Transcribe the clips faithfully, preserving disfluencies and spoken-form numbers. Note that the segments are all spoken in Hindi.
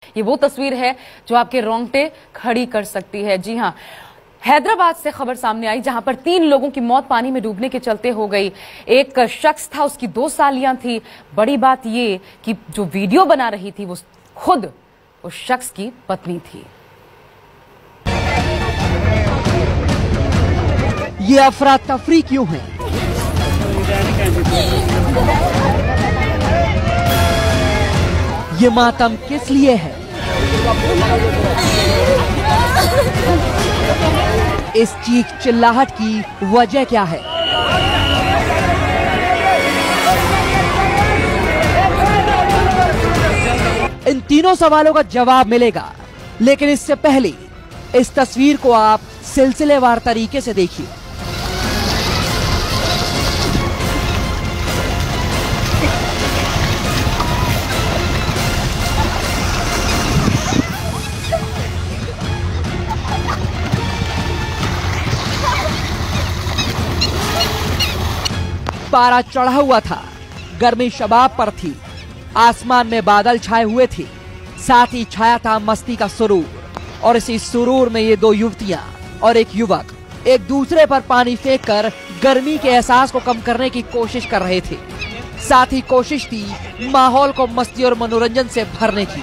ये वो तस्वीर है जो आपके रोंगटे खड़ी कर सकती है। जी हाँ, हैदराबाद से खबर सामने आई जहां पर तीन लोगों की मौत पानी में डूबने के चलते हो गई। एक शख्स था, उसकी दो सालियां थी। बड़ी बात ये कि जो वीडियो बना रही थी वो खुद उस शख्स की पत्नी थी। ये अफरा तफरी क्यों है? ये मातम किस लिए है? इस चीख चिल्लाहट की वजह क्या है? इन तीनों सवालों का जवाब मिलेगा, लेकिन इससे पहले इस तस्वीर को आप सिलसिलेवार तरीके से देखिए। पारा चढ़ा हुआ था, गर्मी शबाब पर थी, आसमान में बादल छाए हुए थे, साथ ही छाया था मस्ती का सुरूर। और इसी सुरूर में ये दो युवतियां और एक युवक एक दूसरे पर पानी फेंककर गर्मी के एहसास को कम करने की कोशिश कर रहे थे। साथ ही कोशिश थी माहौल को मस्ती और मनोरंजन से भरने की।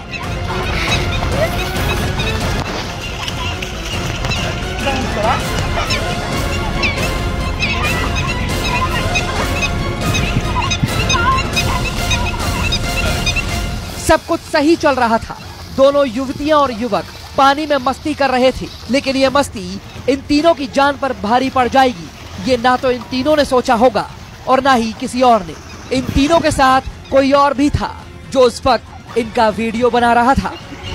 सब कुछ सही चल रहा था, दोनों युवतियां और युवक पानी में मस्ती कर रहे थे, लेकिन ये मस्ती इन तीनों की जान पर भारी पड़ जाएगी, ये ना तो इन तीनों ने सोचा होगा और ना ही किसी और ने। इन तीनों के साथ कोई और भी था जो उस वक्त इनका वीडियो बना रहा था।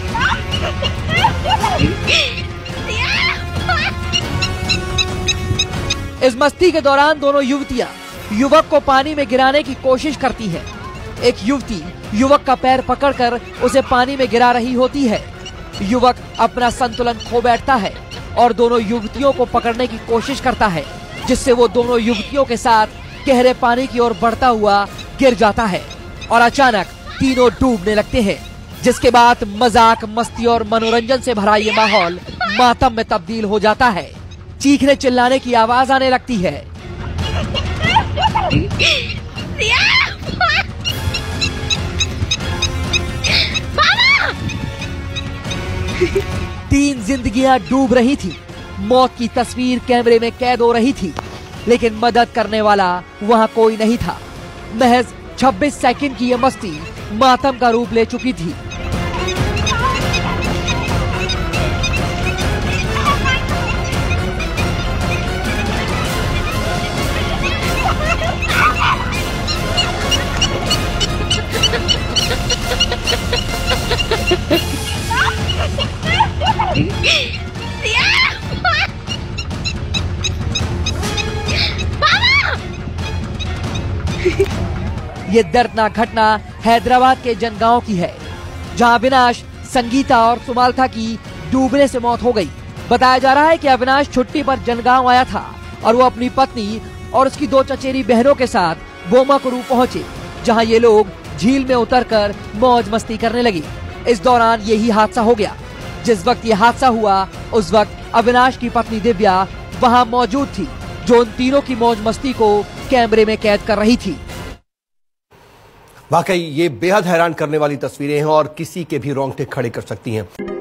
इस मस्ती के दौरान दोनों युवतियां युवक को पानी में गिराने की कोशिश करती है। एक युवती युवक का पैर पकड़कर उसे पानी में गिरा रही होती है। युवक अपना संतुलन खो बैठता है और दोनों युवतियों को पकड़ने की कोशिश करता है, जिससे वो दोनों युवतियों के साथ गहरे पानी की ओर बढ़ता हुआ गिर जाता है और अचानक तीनों डूबने लगते हैं। जिसके बाद मजाक, मस्ती और मनोरंजन से भरा ये माहौल मातम में तब्दील हो जाता है। चीखने चिल्लाने की आवाज आने लगती है। तीन जिंदगियां डूब रही थी, मौत की तस्वीर कैमरे में कैद हो रही थी, लेकिन मदद करने वाला वहां कोई नहीं था। महज छब्बीस सेकंड की यह मस्ती मातम का रूप ले चुकी थी। ये दर्दनाक घटना हैदराबाद के जनगांव की है, जहां अविनाश, संगीता और सुमालथा की डूबने से मौत हो गई। बताया जा रहा है कि अविनाश छुट्टी पर जनगांव आया था और वो अपनी पत्नी और उसकी दो चचेरी बहनों के साथ बोमाकुरू पहुंचे, जहां ये लोग झील में उतरकर मौज मस्ती करने लगे। इस दौरान यही हादसा हो गया। जिस वक्त ये हादसा हुआ उस वक्त अविनाश की पत्नी दिव्या वहां मौजूद थी, जो उन तीनों की मौज मस्ती को कैमरे में कैद कर रही थी। वाकई ये बेहद हैरान करने वाली तस्वीरें हैं और किसी के भी रोंगटे खड़े कर सकती हैं।